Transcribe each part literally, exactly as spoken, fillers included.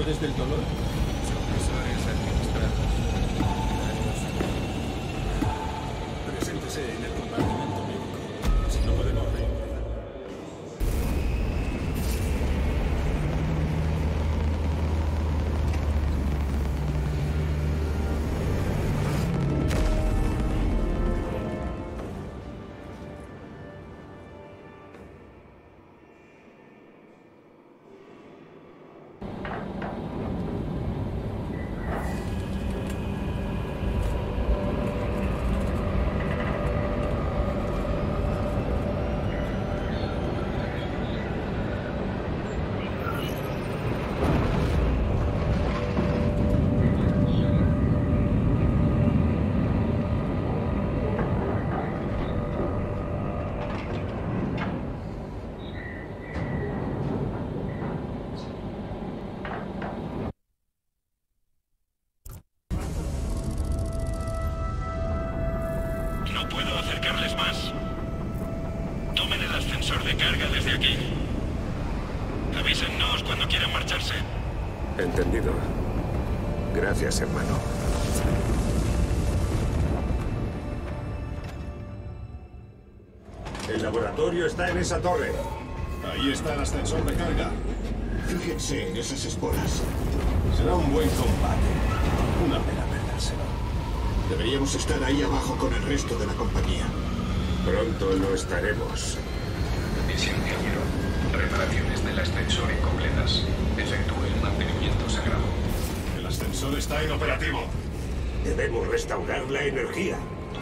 sensores del dolor? Supresores administrados. Preséntese en el compartimento médico. Si no podemos reír. Entendido. Gracias, hermano. El laboratorio está en esa torre. Ahí está el ascensor de carga. Fíjense en esas esporas. Será un buen combate. Una pena perdérselo. Deberíamos estar ahí abajo con el resto de la compañía. Pronto lo estaremos. Misión ingeniero. Reparaciones del ascensor incompletas. Efectúe el mantenimiento sagrado. El ascensor está inoperativo. Debemos restaurar la energía.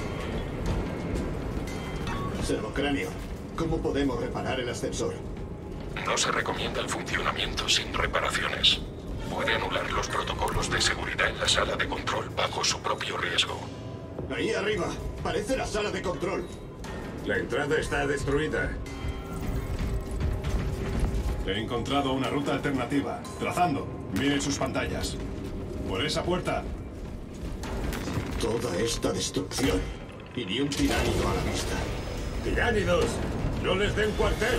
Servocráneo, ¿cómo podemos reparar el ascensor? No se recomienda el funcionamiento sin reparaciones. Puede anular los protocolos de seguridad en la sala de control bajo su propio riesgo. Ahí arriba, parece la sala de control. La entrada está destruida. He encontrado una ruta alternativa. Trazando. Miren sus pantallas. Por esa puerta. Toda esta destrucción. Y ni un tiránido a la vista. ¡Tiránidos! ¡No les den cuartel!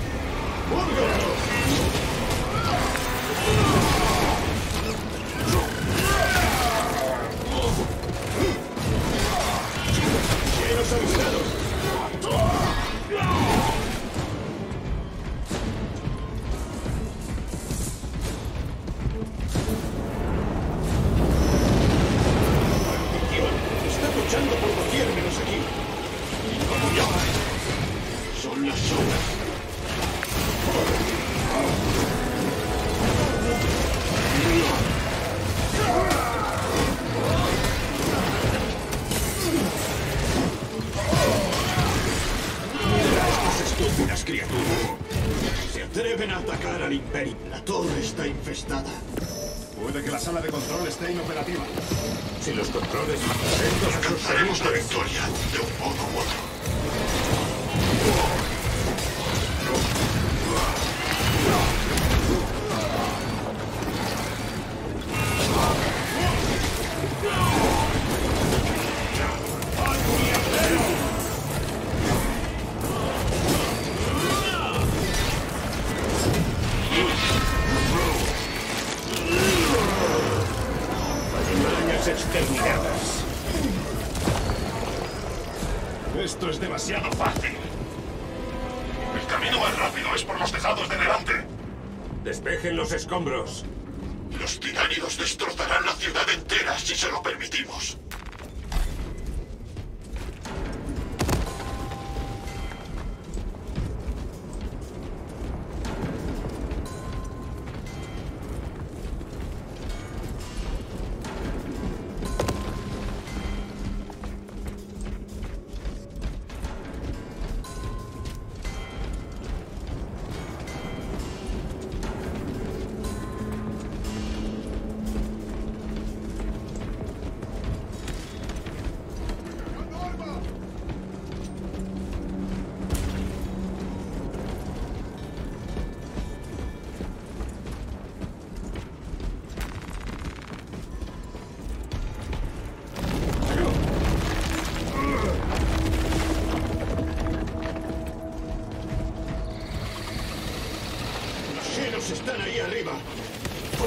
¡Cielos avisados! Está luchando por doquier menos aquí. ¡Vamos ya! Son las sombras. Mira a estas estúpidas criaturas. Se atreven a atacar al Imperio. La torre está infestada. Puede que la sala de control esté inoperativa. Si los controles estos Alcanzaremos la victoria de un modo u otro. Arañas exterminadas. Esto es demasiado fácil. El camino más rápido es por los tejados de delante. Despejen los escombros. Los tiránidos destrozarán la ciudad entera si se lo permitimos.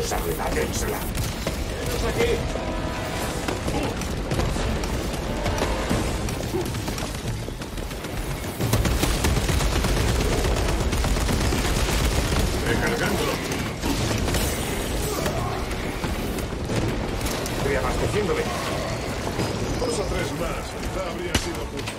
Arregládensela. ¡Venos aquí! Recargando. Estoy abasteciéndome. Dos o tres más. Quizá habría sido justo.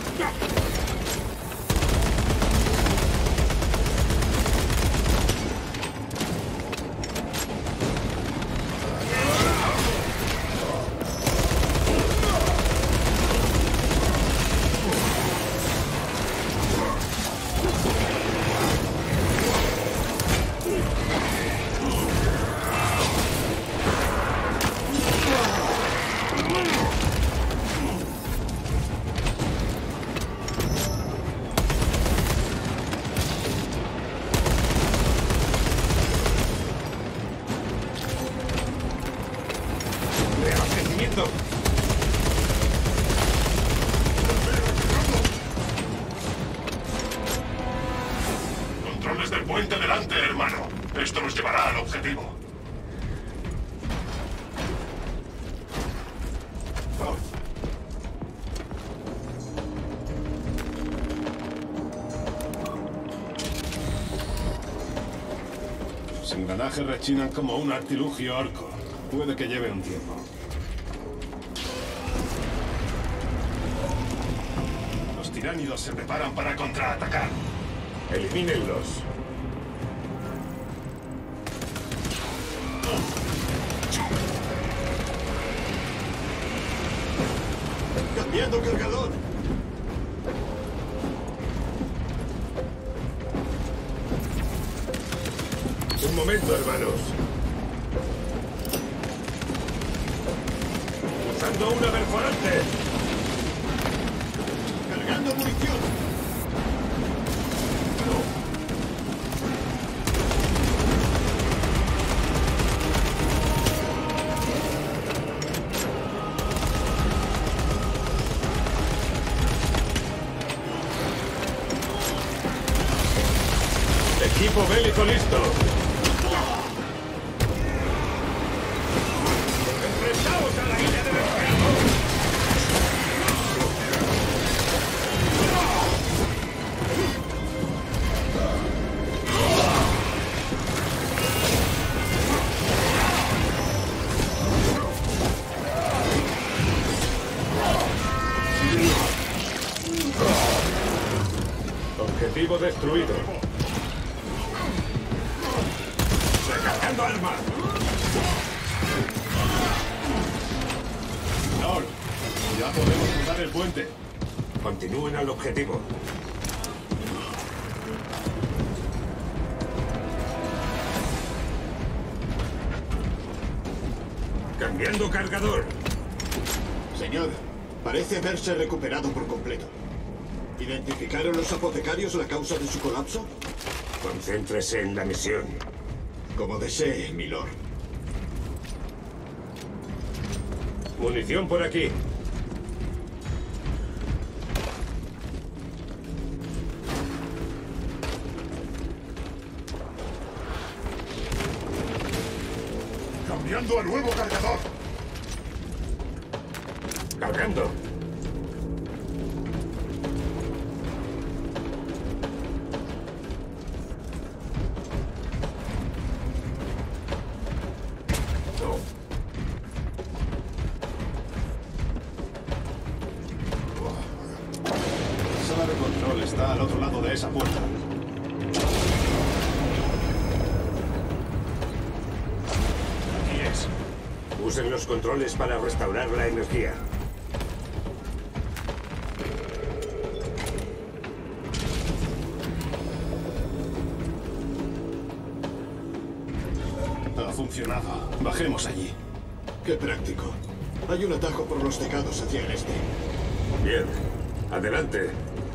Reabastecimiento. Controles del puente delante, hermano. Esto nos llevará al objetivo. Sus engranajes rechinan como un artilugio orco. Puede que lleve un tiempo. Los tiránidos se preparan para contraatacar. Elimínenlos. ¡Cambiando cargador! Un momento, hermanos. Usando una perforante. ¡Cargando munición! Equipo bélico listo. ¡Enfrentaos a la línea de descargo! Objetivo destruido. ¡Recargando armas! Lord, ya podemos cruzar el puente. Continúen al objetivo. Cambiando cargador. Señor, parece haberse recuperado por completo. ¿Identificaron los apotecarios la causa de su colapso? Concéntrese en la misión. Como desee, milord. Munición por aquí. Cambiando a nuevo cargador. Cargando. La sala de control está al otro lado de esa puerta. Aquí es. Usen los controles para restaurar la energía. Ha funcionado. Bajemos allí. Qué práctico. Hay un atajo por los tejados hacia el este. Bien. Adelante.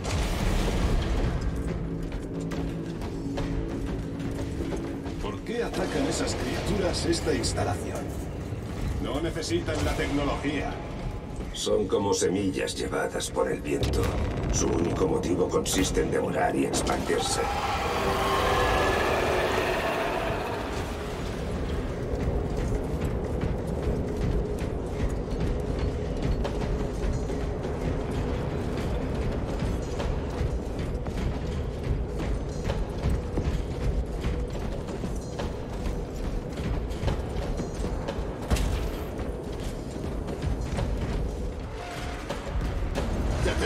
¿Por qué atacan esas criaturas esta instalación? No necesitan la tecnología. Son como semillas llevadas por el viento. Su único motivo consiste en devorar y expandirse.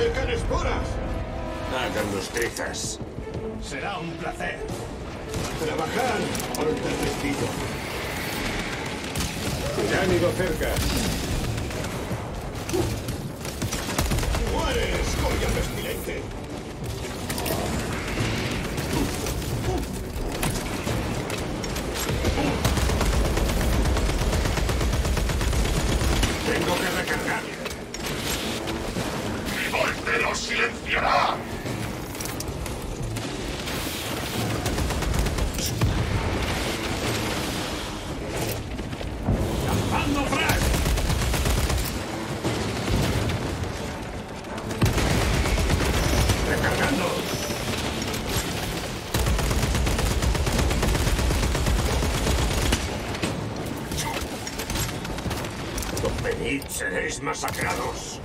acercan esporas! Háganos trizas. Será un placer. ¡A trabajar por el terrestito! Tiránido cerca. ¡Muere, escoria pestilente! Tengo que recargar. ¡Mi golpe los silenciará! ¡Lanzando flash! ¡Recargando! Venid, seréis masacrados.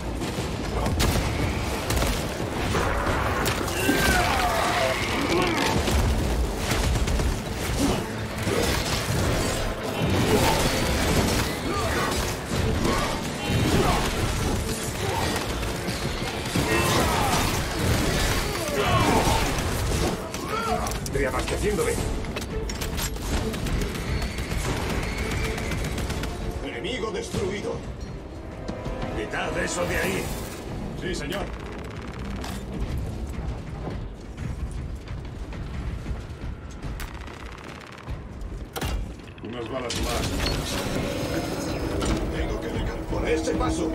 Reabasteciéndome. ¡Enemigo destruido! Quitad eso de ahí. Sí, señor. Unas balas más. Tengo que recargar por ese paso.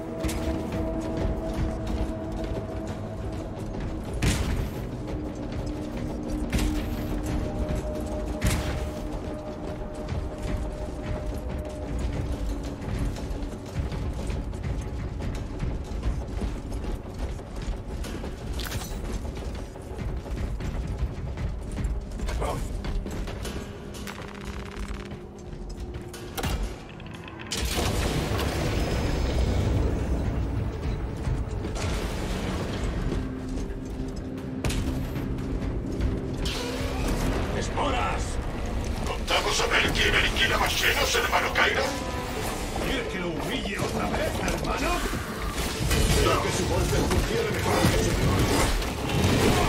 ¿Contamos a ver quién aniquila más llenos, hermano Kyra? ¿Quiere que lo humille otra vez, hermano? Creo que su golpe funcione mejor que su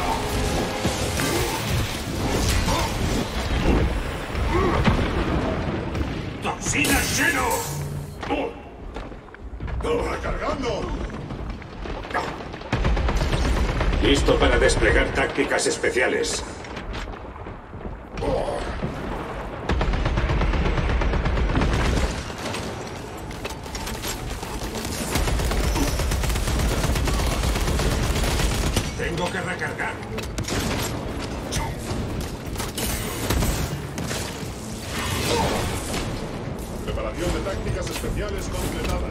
¡Toxina lleno! ¡Recargando! Listo para desplegar tácticas especiales. Tengo que recargar. Preparación de tácticas especiales completada.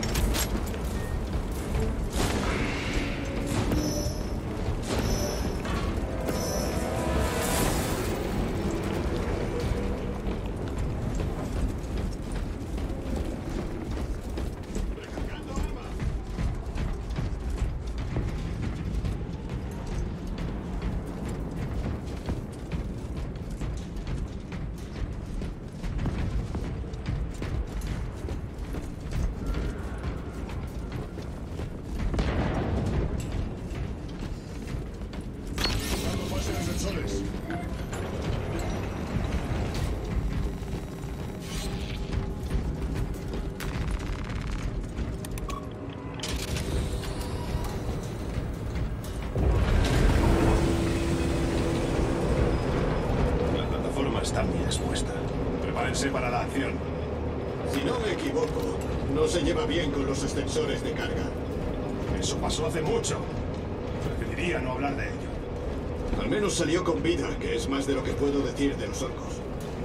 Está bien expuesta. Prepárense para la acción. Si no me equivoco, no se lleva bien con los extensores de carga. Eso pasó hace mucho. Preferiría no hablar de ello. Al menos salió con vida, que es más de lo que puedo decir de los orcos.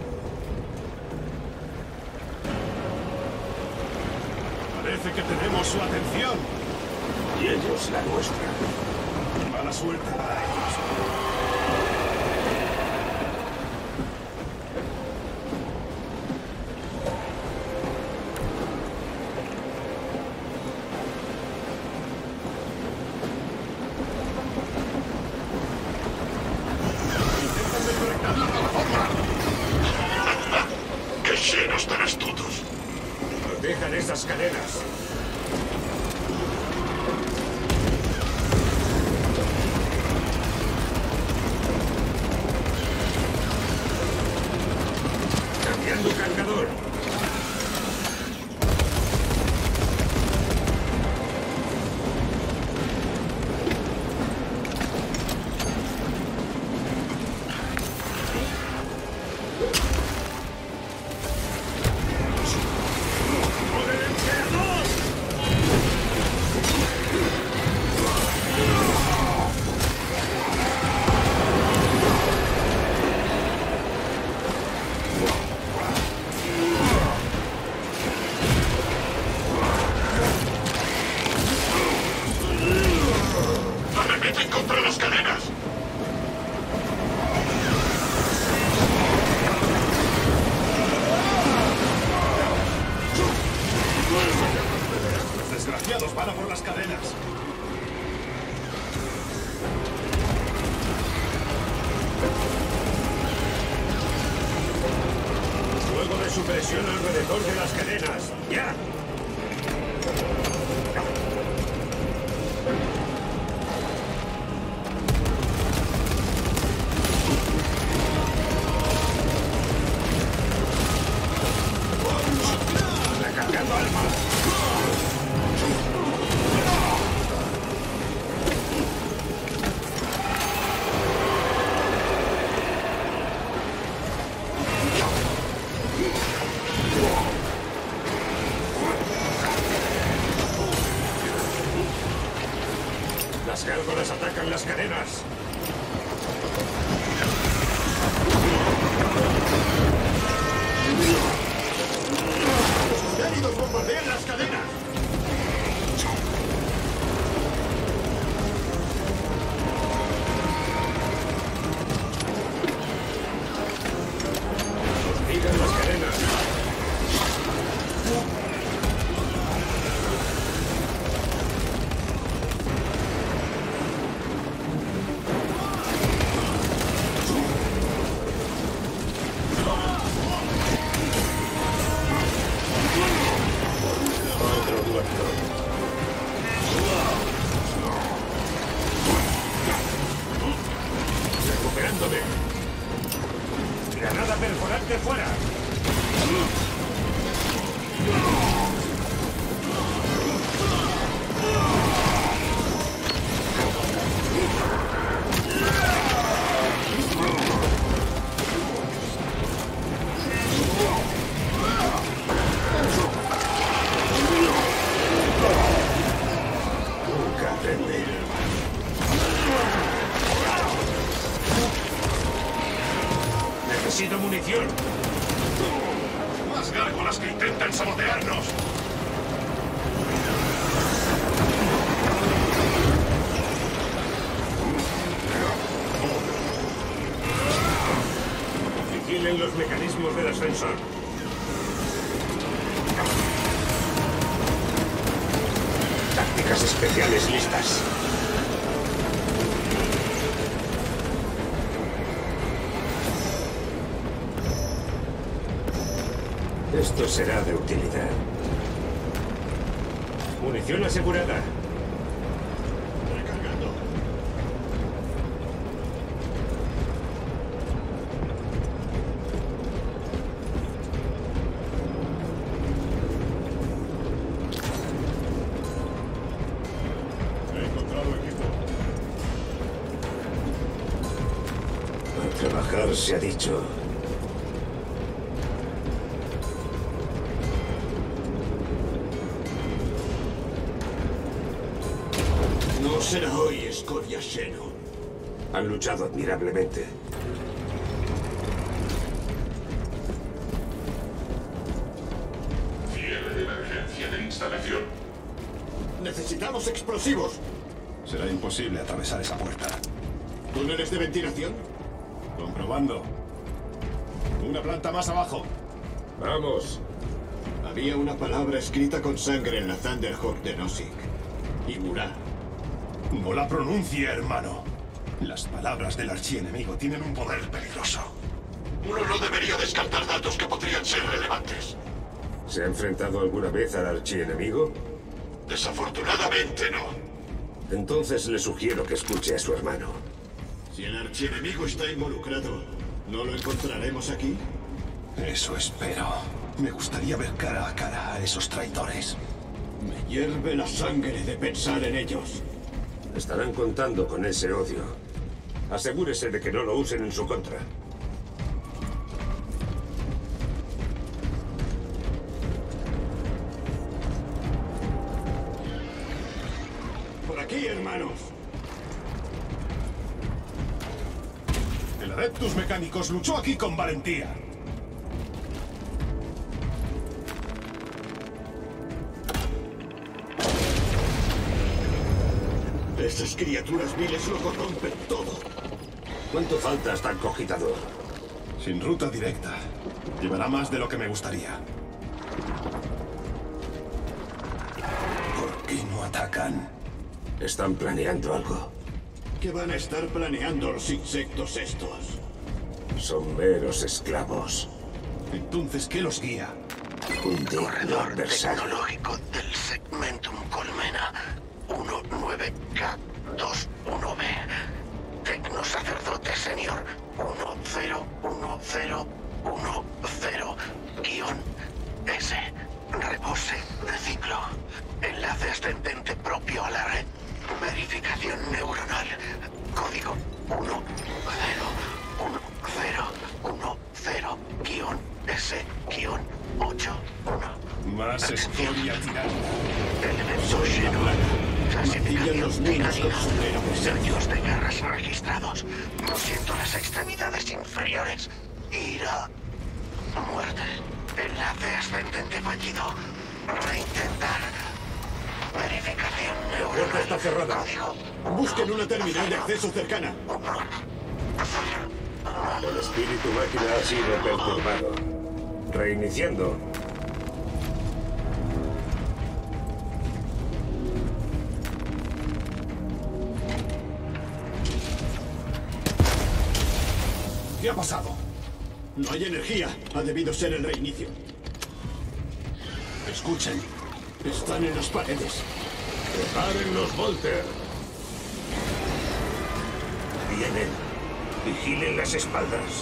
Parece que tenemos su atención. Y ellos la nuestra. Mala suerte para ellos. ¡Qué llenos tan astutos! Protejan esas cadenas. desgraciados van a por las cadenas. Fuego de supresión alrededor de las cadenas. ¡Ya! ¡Recargando armas! Las gárgolas atacan las cadenas. ¡Los gélidos bombardean las cadenas! Hostigan las cadenas. Otro muerto. Recuperándome. Granada perforante fuera. Nunca aprende. Necesito munición. ¡Más gárgolas que intentan sabotearnos! Vigilen los mecanismos del ascensor. Tácticas especiales listas. Esto será de utilidad. Munición asegurada. Recargando. He encontrado equipo. A trabajar se ha dicho. No será hoy, escoria Xeno. Han luchado admirablemente. Cierre de emergencia de instalación. Necesitamos explosivos. Será imposible atravesar esa puerta. ¿Túneles de ventilación? Comprobando. Una planta más abajo. ¡Vamos! Había una palabra escrita con sangre en la Thunderhawk de Nozick. Imura. No la pronuncie, hermano. Las palabras del archienemigo tienen un poder peligroso. Uno no debería descartar datos que podrían ser relevantes. ¿Se ha enfrentado alguna vez al archienemigo? Desafortunadamente no. Entonces le sugiero que escuche a su hermano. Si el archienemigo está involucrado, ¿no lo encontraremos aquí? Eso espero. Me gustaría ver cara a cara a esos traidores. Me hierve la sangre de pensar en ellos. Estarán contando con ese odio. Asegúrese de que no lo usen en su contra. Por aquí, hermanos. El Adeptus Mechanicus luchó aquí con valentía. Esas criaturas viles lo corrompen todo. ¿Cuánto falta hasta el cogitador? Sin ruta directa. Llevará más de lo que me gustaría. ¿Por atacan? Están planeando algo. ¿Qué van a estar planeando los insectos estos? Son meros esclavos. Entonces, ¿qué los guía? Un digno adversario. Tecnológico del Segmentum Colmena uno nueve K dos uno B. Tecno sacerdote senior uno cero uno cero uno cero S. Repose de ciclo. Enlace ascendente propio a la red. Verificación neuronal. Código uno cero uno cero uno cero S ocho uno. Más escoria tirada. Elemento lleno. Maquillan los niños con su plena presencia. Daños de guerras registrados. Siento las extremidades inferiores. Ira. Muerte. Enlace ascendente fallido. Reintentar. Verificación La neuronal. puerta está cerrada. Código Busquen una terminal de acceso cercana. El espíritu máquina ha sido perturbado. Reiniciando. ¿Qué ha pasado? No hay energía. Ha debido ser el reinicio. Escuchen. Están en las paredes. ¡Preparen los Volter! Vienen. Vigilen las espaldas.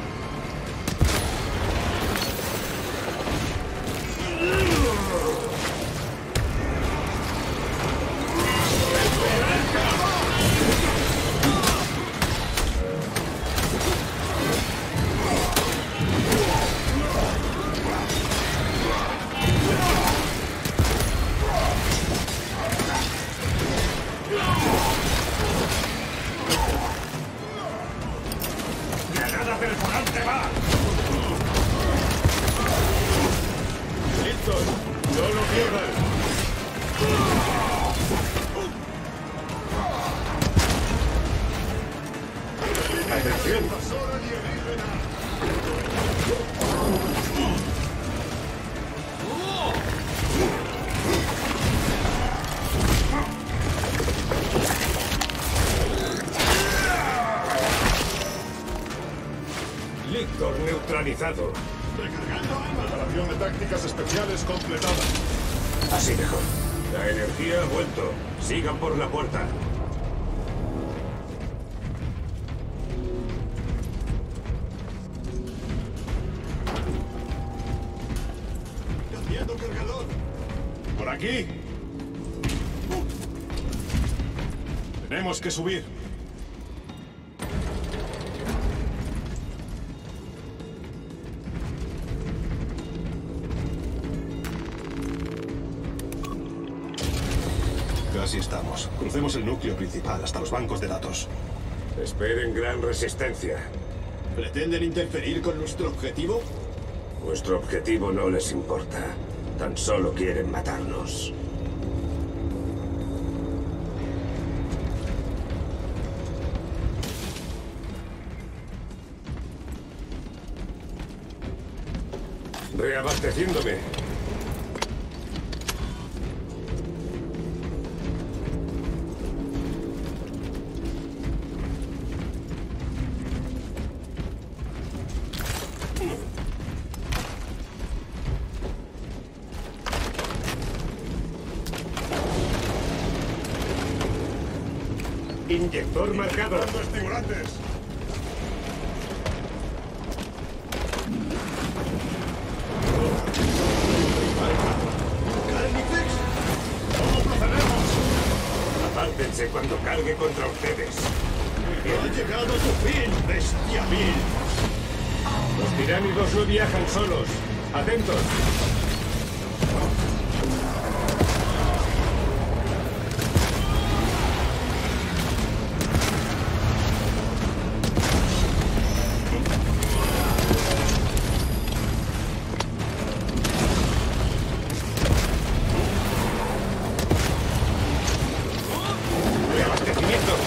¡Granada perforante va! ¡Listos! ¡No lo pierdan! ¡Atención! Lictor neutralizado. Preparación de tácticas especiales completada. Así mejor. La energía ha vuelto. Sigan por la puerta. Cambiando cargador. Por aquí. Tenemos que subir. Casi estamos. Crucemos el núcleo principal hasta los bancos de datos. Esperen gran resistencia. ¿Pretenden interferir con nuestro objetivo? Nuestro objetivo no les importa. Tan solo quieren matarnos. Reabasteciéndome. Inyector marcado. estimulantes. ¡Carnifex! ¿Cómo procedemos? Apártense cuando cargue contra ustedes. ¡Ha llegado tu fin, bestia vil! Los tiránidos no viajan solos. Atentos. Reabastecimiento.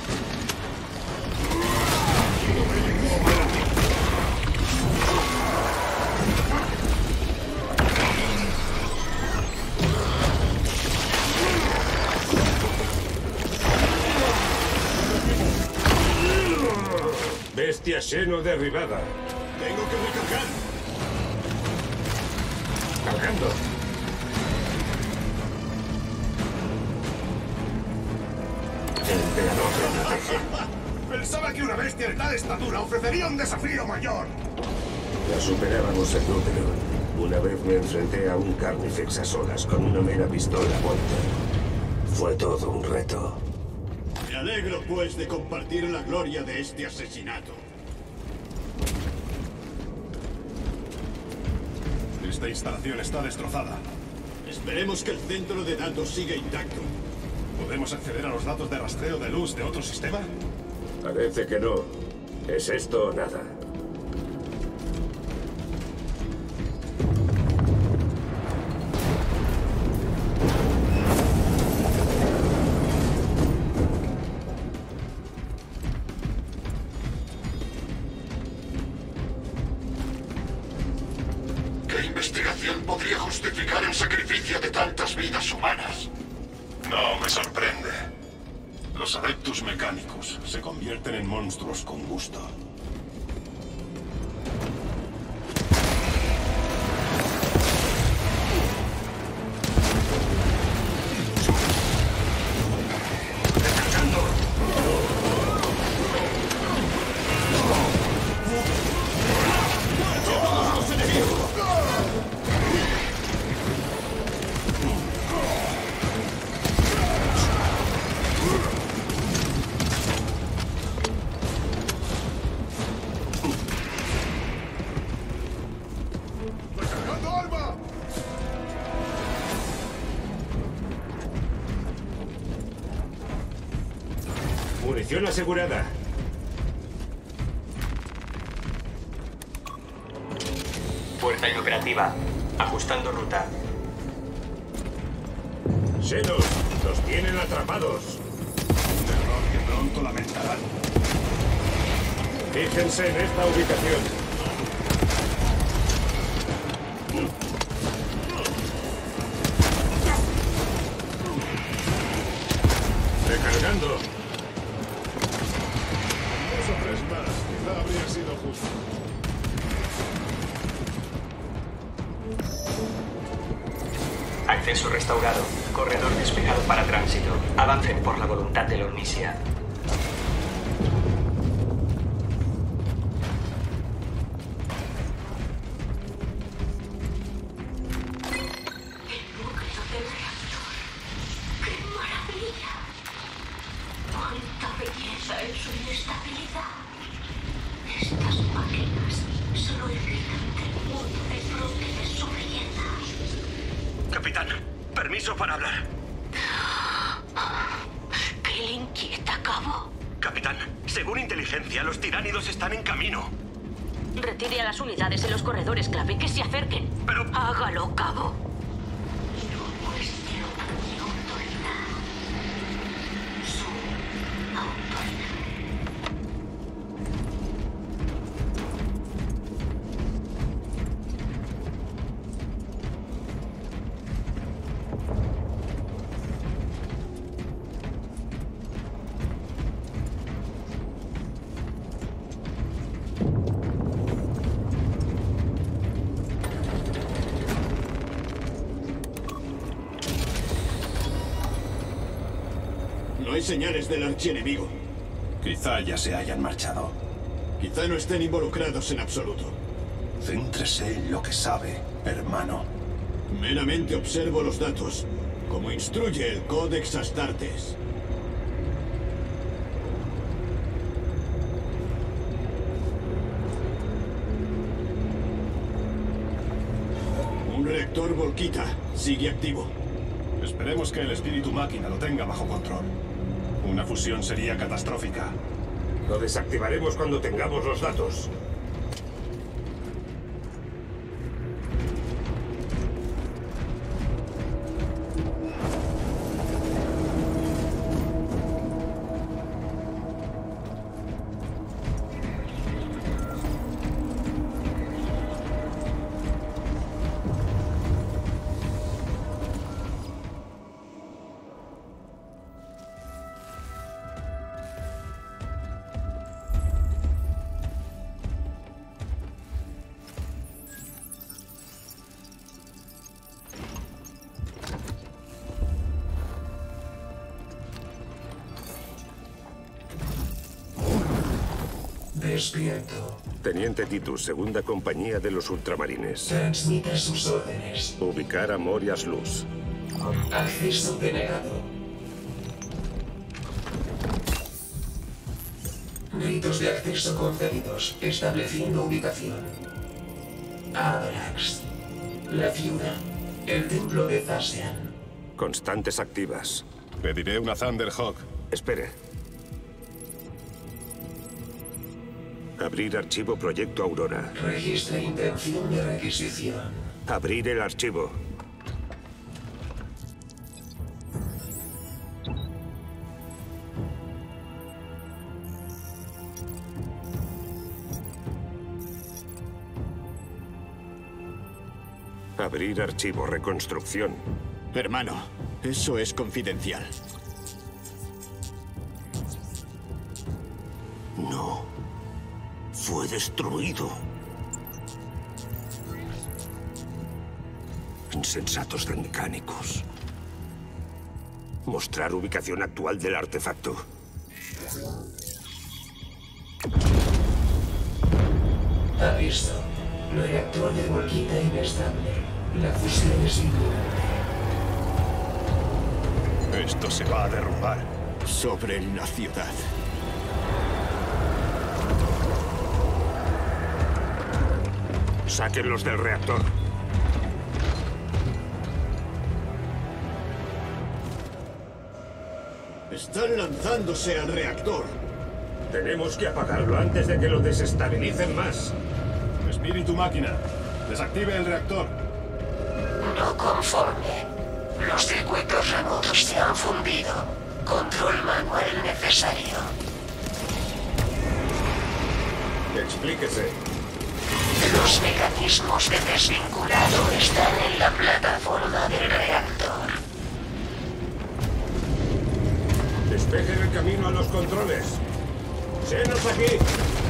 Bestia Xeno derribada. Tengo que recargar. Cargando. El emperador lo protege. Pensaba que una bestia de tal estatura ofrecería un desafío mayor. La superábamos en número. Una vez me enfrenté a un Carnifex a solas con una mera pistola Walter. Fue todo un reto. Me alegro, pues, de compartir la gloria de este asesinato. Esta instalación está destrozada. Esperemos que el centro de datos siga intacto. ¿Podemos acceder a los datos de rastreo de luz de otro sistema? Parece que no. ¿Es esto o nada? ¿Qué investigación podría justificar el sacrificio de tantas vidas humanas? No me sorprende. Los Adeptus Mechanicus se convierten en monstruos con gusto. Munición asegurada. Fuerza inoperativa. Ajustando ruta. Xenos, los tienen atrapados. Un error que pronto lamentarán. Fíjense en esta ubicación. Recargando. Dos o tres más. Quizá habría sido justo. Acceso restaurado. Corredor despejado para tránsito. Avancen por la voluntad de la Omnisia. Capitán, permiso para hablar. ¿Qué le inquieta, Cabo? Capitán, según inteligencia, los tiránidos están en camino. Retire a las unidades en los corredores clave que se acerquen. Pero... Hágalo, Cabo. No hay señales del archienemigo. Quizá ya se hayan marchado. Quizá no estén involucrados en absoluto. Céntrese en lo que sabe, hermano. Meramente observo los datos, como instruye el Codex Astartes. Un reactor Volquita sigue activo. Esperemos que el espíritu máquina lo tenga bajo control. Una fusión sería catastrófica. Lo desactivaremos cuando tengamos los datos. Despierto. Teniente Titus, segunda compañía de los ultramarines. Transmite sus órdenes. Ubicar a Morias Luz. Acceso denegado. Ritos de acceso concedidos. Estableciendo ubicación. Abrax. La ciudad. El templo de Zacian. Constantes activas. Pediré una Thunderhawk. Espere. Abrir archivo Proyecto Aurora. Registra intención de requisición. Abrir el archivo. Abrir archivo Reconstrucción. Hermano, eso es confidencial. No. Fue destruido. Insensatos de mecánicos. Mostrar ubicación actual del artefacto. Aviso. Reactor de Volquita inestable. La fusión es inminente. Esto se va a derrumbar. Sobre la ciudad. Sáquenlos del reactor. Están lanzándose al reactor. Tenemos que apagarlo antes de que lo desestabilicen más. Espíritu máquina, desactive el reactor. No conforme. Los circuitos remotos se han fundido. Control manual necesario. Explíquese. Los mecanismos de desvinculado están en la plataforma del reactor. Despejen el camino a los controles. ¡Senos aquí!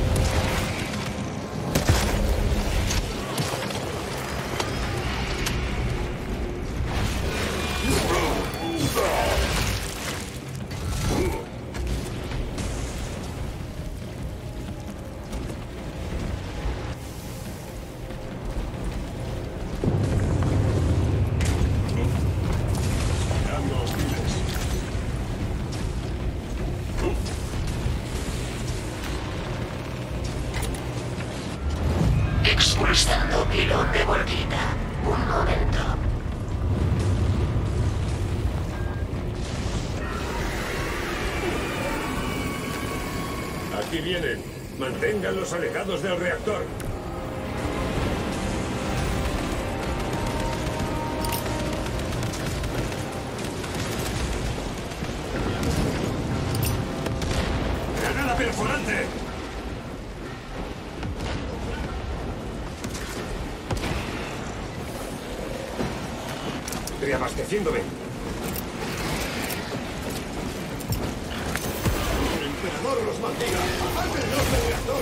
Expulsando pilón de Volquita. Un momento. Aquí vienen. Manténganlos alejados del reactor. ¡Granada perforante! Reabasteciéndome. ¡El emperador los maldiga! ¡Apáguenlos del reactor!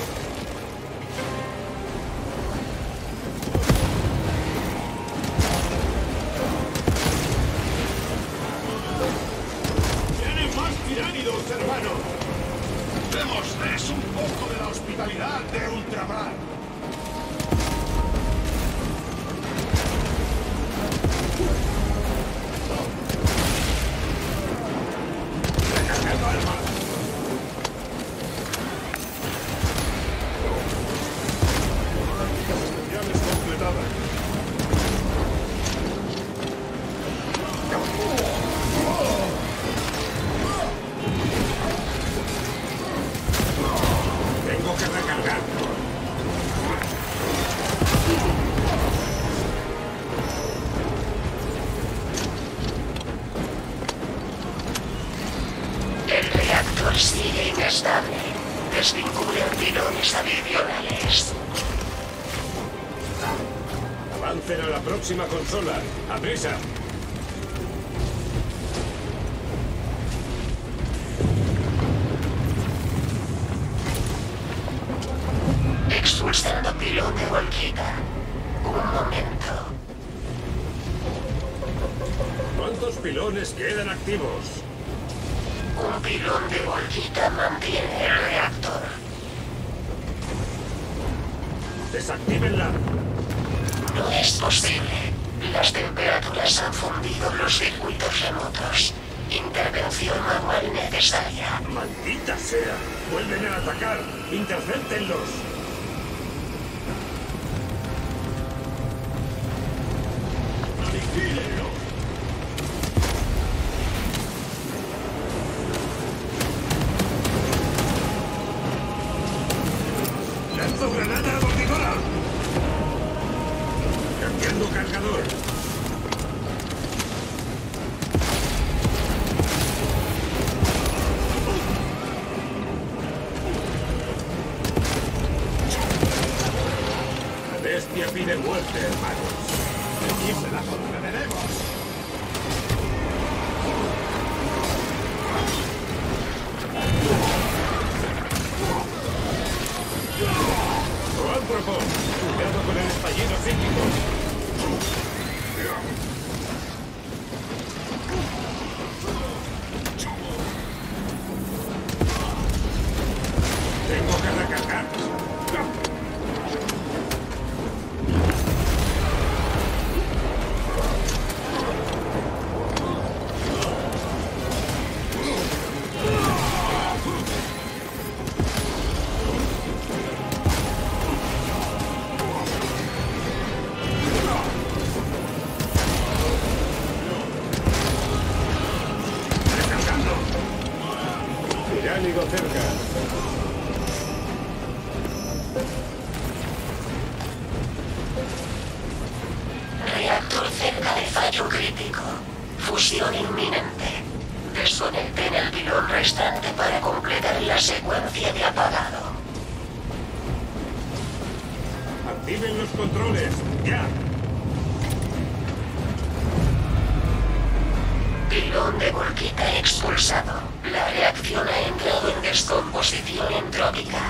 ¡Tienen más tiránidos, hermano! ¡Démosles un poco de la hospitalidad de ultramar! Tengo que recargar. El reactor sigue inestable. Desvinculen pilones adicionales. Avancen a la próxima consola. ¡A prisa! Expulsando pilón de Volquita. Un momento. ¿Cuántos pilones quedan activos? Un pilón de Volquita mantiene el reactor. ¡Desactívenla! No es posible. Las temperaturas han fundido los circuitos remotos. Intervención manual necesaria. ¡Maldita sea! ¡Vuelven a atacar! ¡Intercéptenlos! ¡Aniquílenlos! ¡Lanzo granada aturdidora! ¡Cambiando cargador! La bestia pide muerte, hermanos. Aquí se la concederemos. ¡Zoántropo! ¡Cuidado con el estallido psíquico! Tengo que recargar. Tiránido cerca. Reactor cerca de fallo crítico. Fusión inminente. Desconecten el pilón restante para completar la secuencia de apagado. Activen los controles. ¡Ya! Pilón de Volquita expulsado. La reacción ha entrado en descomposición entrópica.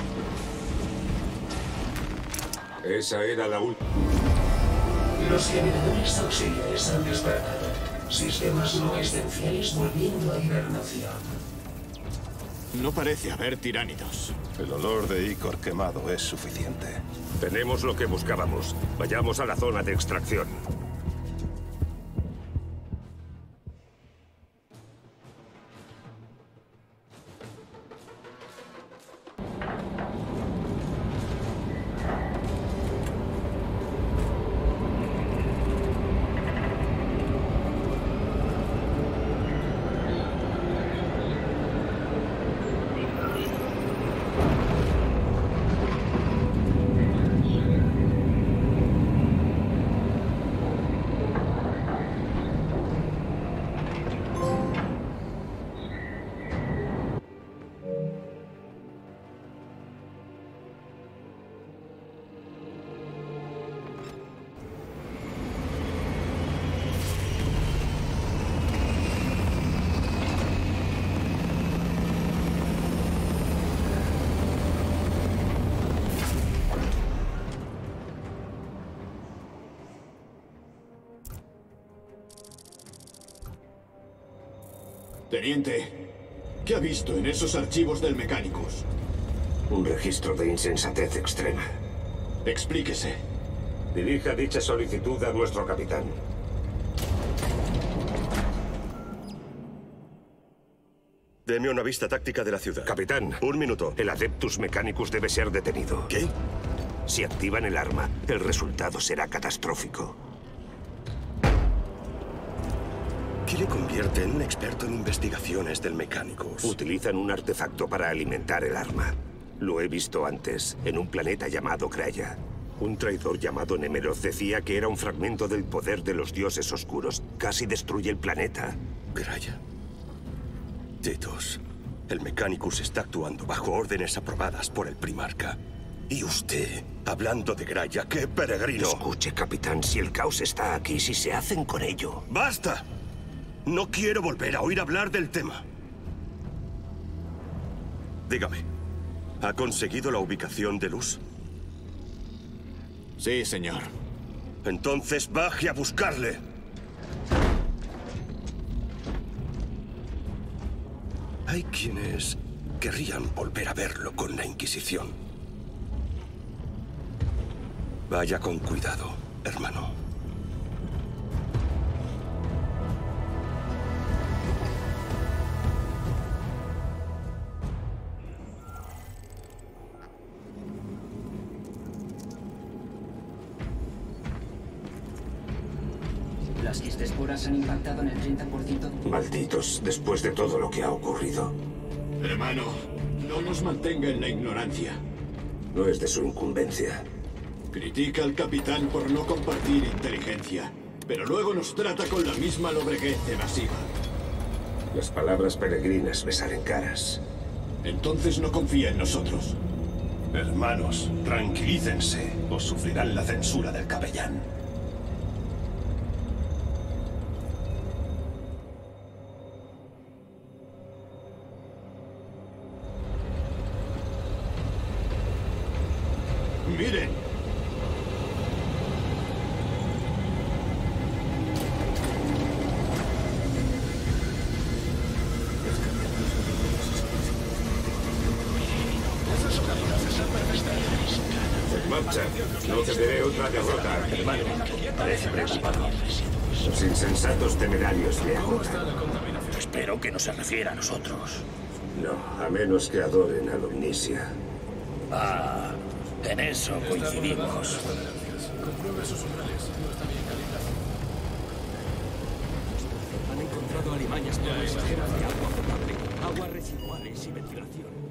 Esa era la última. Los generadores auxiliares han despertado. Sistemas no esenciales volviendo a hibernación. No parece haber tiránidos. El olor de ícor quemado es suficiente. Tenemos lo que buscábamos. Vayamos a la zona de extracción. Teniente, ¿qué ha visto en esos archivos del Mechanicus? Un registro de insensatez extrema. Explíquese. Dirija dicha solicitud a nuestro capitán. Deme una vista táctica de la ciudad. Capitán. Un minuto. El Adeptus Mechanicus debe ser detenido. ¿Qué? Si activan el arma, el resultado será catastrófico. ¿Qué le convierte en un experto en investigaciones del Mechanicus? Utilizan un artefacto para alimentar el arma. Lo he visto antes, en un planeta llamado Graya. Un traidor llamado Nemeroth decía que era un fragmento del poder de los dioses oscuros. Casi destruye el planeta. Graya. Titus, el Mechanicus está actuando bajo órdenes aprobadas por el Primarca. Y usted, hablando de Graya, ¡qué peregrino! Escuche, capitán, si el caos está aquí, si se hacen con ello... ¡Basta! No quiero volver a oír hablar del tema. Dígame, ¿ha conseguido la ubicación de Luz? Sí, señor. Entonces baje a buscarle. Hay quienes querrían volver a verlo con la Inquisición. Vaya con cuidado, hermano. Las gistesporas han impactado en el treinta por ciento. Malditos, después de todo lo que ha ocurrido. Hermano, no nos mantenga en la ignorancia. No es de su incumbencia. Critica al capitán por no compartir inteligencia, pero luego nos trata con la misma lobreguez evasiva. Las palabras peregrinas me salen caras. Entonces no confía en nosotros. Hermanos, tranquilícense o sufrirán la censura del capellán. ¡Miren! En marcha. No cederé otra derrota, hermano. Parece preocupado. Los insensatos temerarios le agotan. Espero que no se refiera a nosotros. No, a menos que adoren a la Omnisia. Ah, en eso coincidimos. Compruebe sus umbrales. No está bien calibrado. Han encontrado alimañas con mensajeras de agua potable, aguas residuales y ventilación.